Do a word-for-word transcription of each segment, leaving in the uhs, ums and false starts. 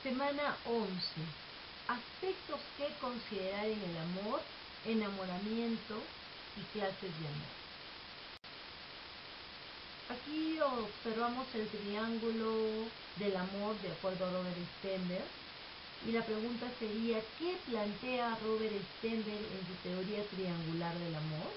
Semana once. Aspectos que considerar en el amor, enamoramiento y clases de amor. Aquí observamos el triángulo del amor de acuerdo a Robert Stenberg. Y la pregunta sería, ¿qué plantea Robert Stenberg en su teoría triangular del amor?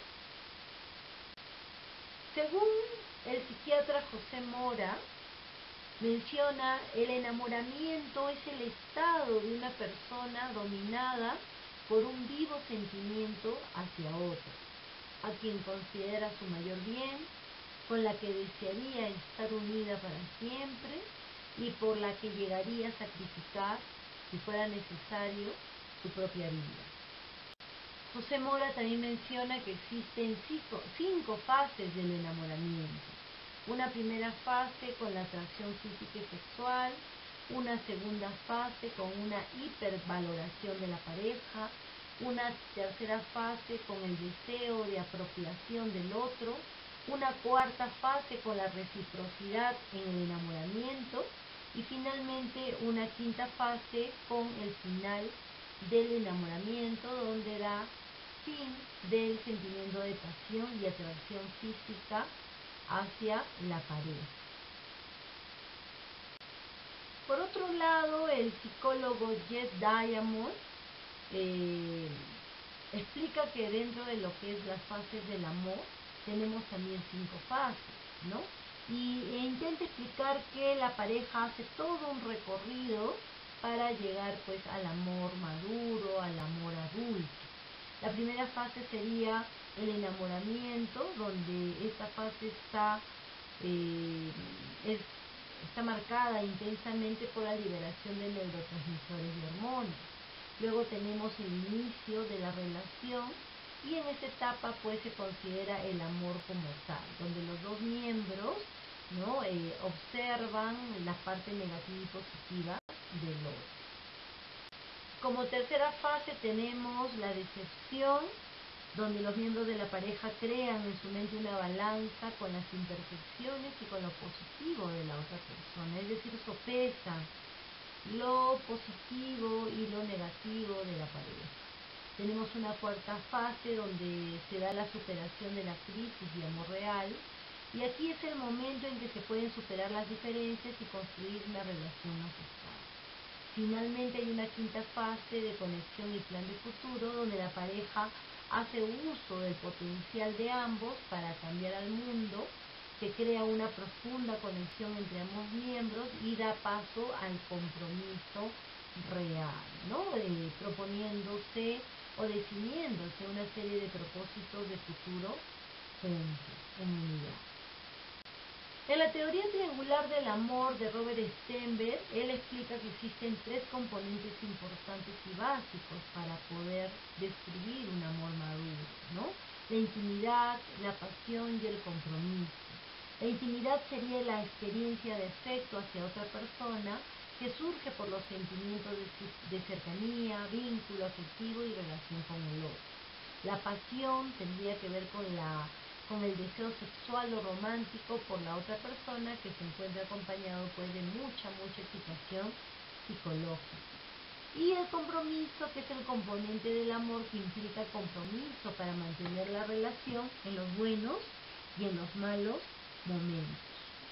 Según el psiquiatra José Mora, menciona el enamoramiento es el estado de una persona dominada por un vivo sentimiento hacia otro, a quien considera su mayor bien, con la que desearía estar unida para siempre y por la que llegaría a sacrificar, si fuera necesario, su propia vida. José Mora también menciona que existen cinco, cinco fases del enamoramiento. Una primera fase con la atracción física y sexual, una segunda fase con una hipervaloración de la pareja, una tercera fase con el deseo de apropiación del otro, una cuarta fase con la reciprocidad en el enamoramiento y finalmente una quinta fase con el final del enamoramiento, donde da fin del sentimiento de pasión y atracción física hacia la pareja. Por otro lado, el psicólogo Jeff Diamond eh, explica que dentro de lo que es las fases del amor tenemos también cinco fases, ¿no? Y e intenta explicar que la pareja hace todo un recorrido para llegar pues al amor maduro, al amor adulto. La primera fase sería el enamoramiento, donde esta fase está, eh, es, está marcada intensamente por la liberación de neurotransmisores y hormonas. Luego tenemos el inicio de la relación y en esta etapa pues se considera el amor como tal, donde los dos miembros ¿no? eh, observan la parte negativa y positiva del otro. Como tercera fase tenemos la decepción, donde los miembros de la pareja crean en su mente una balanza con las imperfecciones y con lo positivo de la otra persona, es decir, sopesan lo positivo y lo negativo de la pareja. Tenemos una cuarta fase donde se da la superación de la crisis de amor real, y aquí es el momento en que se pueden superar las diferencias y construir una relación más estable. Finalmente hay una quinta fase de conexión y plan de futuro, donde la pareja hace uso del potencial de ambos para cambiar al mundo, se crea una profunda conexión entre ambos miembros y da paso al compromiso real, ¿no? Eh, proponiéndose o definiéndose una serie de propósitos de futuro juntos, en unidad. En la teoría triangular del amor de Robert Stenberg, él explica que existen tres componentes importantes y básicos para poder describir un amor maduro, ¿no? La intimidad, la pasión y el compromiso. La intimidad sería la experiencia de afecto hacia otra persona que surge por los sentimientos de, de cercanía, vínculo afectivo y relación con el otro. La pasión tendría que ver con la con el deseo sexual o romántico por la otra persona, que se encuentra acompañado pues de mucha, mucha excitación psicológica. Y el compromiso, que es el componente del amor que implica compromiso para mantener la relación en los buenos y en los malos momentos.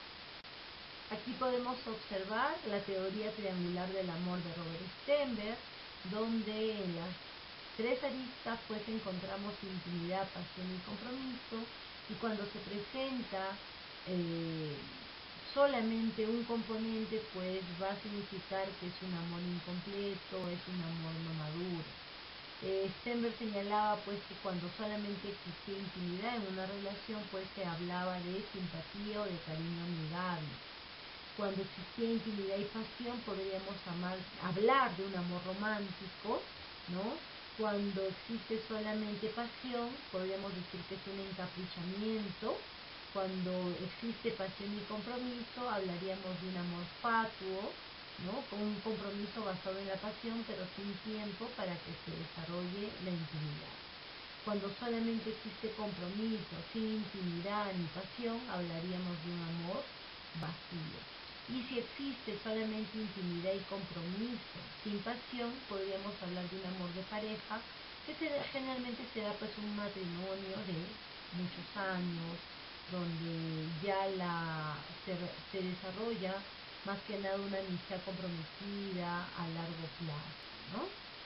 Aquí podemos observar la teoría triangular del amor de Robert Stenberg, donde en las tres aristas pues encontramos intimidad, pasión y compromiso, y cuando se presenta eh, solamente un componente pues va a significar que es un amor incompleto, es un amor no maduro. Eh, Stenberg señalaba pues que cuando solamente existía intimidad en una relación pues se hablaba de simpatía o de cariño amigable. Cuando existía intimidad y pasión podríamos amar, hablar de un amor romántico, ¿no? Cuando existe solamente pasión, podríamos decir que es un encaprichamiento. Cuando existe pasión y compromiso, hablaríamos de un amor fatuo, ¿no? Con un compromiso basado en la pasión, pero sin tiempo para que se desarrolle la intimidad. Cuando solamente existe compromiso, sin intimidad ni pasión, hablaríamos de un amor vacío. Y si existe solamente intimidad y compromiso, sin pasión, podríamos hablar de un amor de pareja, que se da, generalmente se da pues un matrimonio de muchos años, donde ya la, se, se desarrolla más que nada una amistad comprometida a largo plazo, ¿no?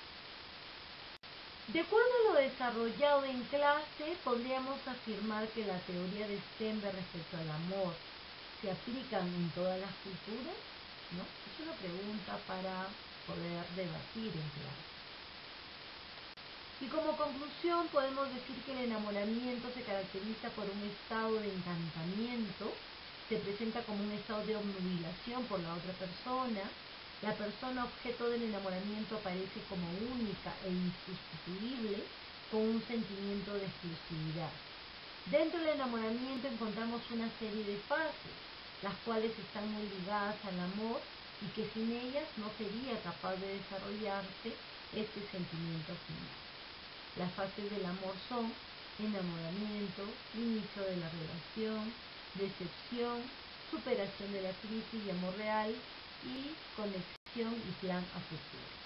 De acuerdo a lo desarrollado en clase, podríamos afirmar que la teoría de Stenberg respecto al amor se aplican en todas las culturas, ¿no? Es una pregunta para poder debatir en clase. Y como conclusión podemos decir que el enamoramiento se caracteriza por un estado de encantamiento, se presenta como un estado de obnubilación por la otra persona, la persona objeto del enamoramiento aparece como única e insustituible con un sentimiento de exclusividad. Dentro del enamoramiento encontramos una serie de fases, las cuales están muy ligadas al amor y que sin ellas no sería capaz de desarrollarse este sentimiento final. Las fases del amor son enamoramiento, inicio de la relación, decepción, superación de la crisis y amor real y conexión y plan afectivo.